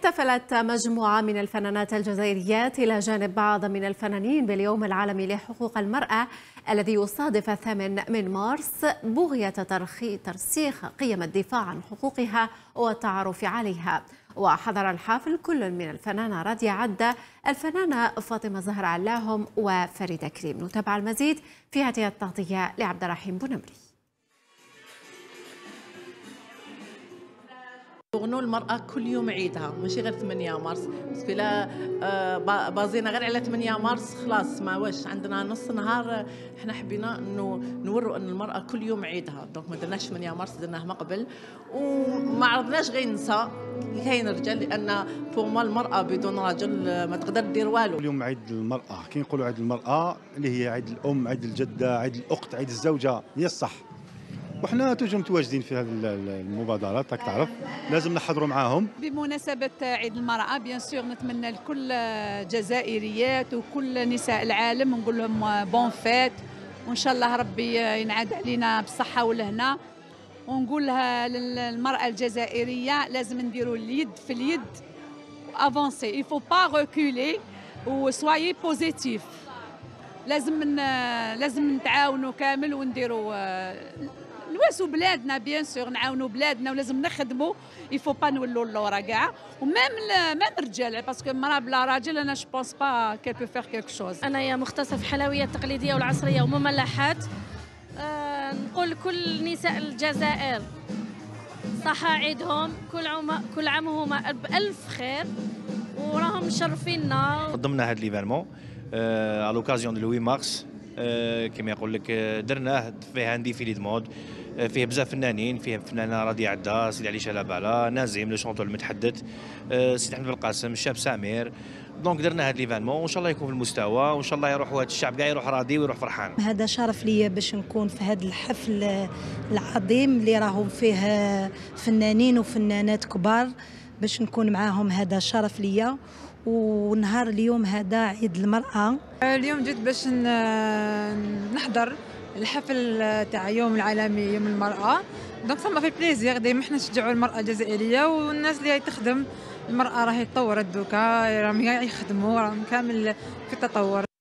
احتفلت مجموعة من الفنانات الجزائريات إلى جانب بعض من الفنانين باليوم العالمي لحقوق المرأة الذي يصادف 8 من مارس بغية ترسيخ قيم الدفاع عن حقوقها والتعرف عليها. وحضر الحافل كل من الفنانة رادية عدة، الفنانة فاطمة زهر علاهم وفريدة كريم. نتابع المزيد في هذه التغطية لعبد الرحيم بونمري. غنوا المرأة كل يوم عيدها، ماشي غير 8 مارس، باسكو لا بازينا غير على 8 مارس خلاص ما واش عندنا نص نهار. احنا حبينا انه نوروا ان المرأة كل يوم عيدها، دونك ما درناش 8 مارس، درناه ما قبل، وما عرضناش غير النساء كاين رجال، لان فوما المرأة بدون رجل ما تقدر دير والو. اليوم عيد المرأة، كي نقولوا عيد المرأة اللي هي عيد الأم، عيد الجدة، عيد الأخت، عيد الزوجة، هي الصح. وحنا توجو متواجدين في هذه المبادرات، راك تعرف لازم نحضروا معاهم. بمناسبة عيد المرأة بيان سور نتمنى لكل جزائريات وكل نساء العالم نقول لهم بون فيت، وإن شاء الله ربي ينعاد علينا بالصحة والهنا. ونقول لها للمرأة الجزائرية لازم نديروا اليد في اليد افونسي، il faut pas reculer و soyez positif. لازم نتعاونوا كامل ونديروا نواسوا بلادنا، بيان سور نعاونوا بلادنا ولازم نخدموا، يفو با نولوا لورا كاع. ومام الرجال، باسكو المراه بلا راجل انا جو بونس با كيل بو فير كيلك شوز. انايا مختصه في الحلويات التقليديه والعصريه ومملحات. نقول لكل نساء الجزائر صحة عيدهم، كل عام وهما بألف خير، وراهم مشرفينا. قدمنا هذا ليفينمون على لوكازيون دو 8 مارس، كما يقول لك درناه فيه عندي في ليد مود، فيه بزاف فنانين، فيه فنانه رادية عدة، سيدي علي شلبالة، نازم لو شونتور المتحدث، سيدي احمد القاسم، الشاب سمير. دونك درنا هذا ليفينمون وان شاء الله يكون في المستوى، وان شاء الله يروح هذا الشعب كاع يروح راضي ويروح فرحان. هذا شرف ليا باش نكون في هذا الحفل العظيم اللي راهم فيه فنانين وفنانات كبار، باش نكون معاهم هذا شرف ليا. ونهار اليوم هذا عيد المرأة. اليوم جيت باش نحضر الحفل تاع يوم العالمي يوم المرأة، دونك ثم في بليزير ديما احنا نشجعوا المرأة الجزائرية والناس اللي تخدم. المرأة راهي تطورت دوكا، راهم يخدموا، راهم كامل في التطور.